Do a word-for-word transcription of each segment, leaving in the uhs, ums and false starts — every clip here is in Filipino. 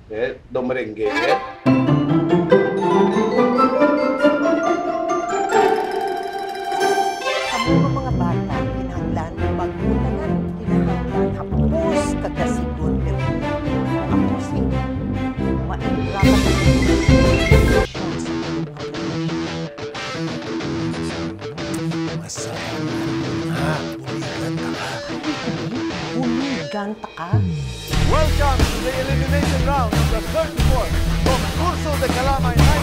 eh, do merengue. Kamo nga mga bata, kinahanglan magmutanan, kinahanglan hapos kagasigon pero ako si mairapan Ganta ka. Welcome to the elimination round of the thirty-fourth Concurso de Calamay Night.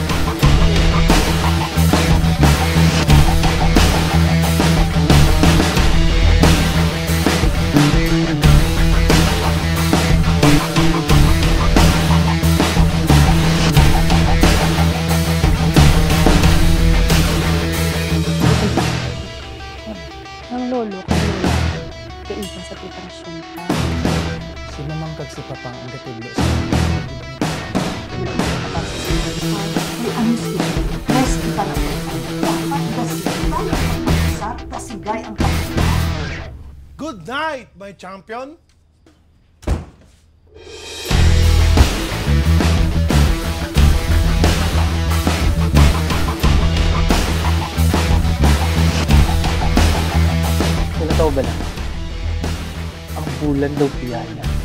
Ang lolo ka lola, kaiba sa preparasyon ka. Sino mang kagsipapang ang gatiblo sa May ano siya, mas kita na dapat gasipan, sa kasigay ang pagkakas. Good night, my champion. Nalataw ba na? Ang bulan daw piyaya.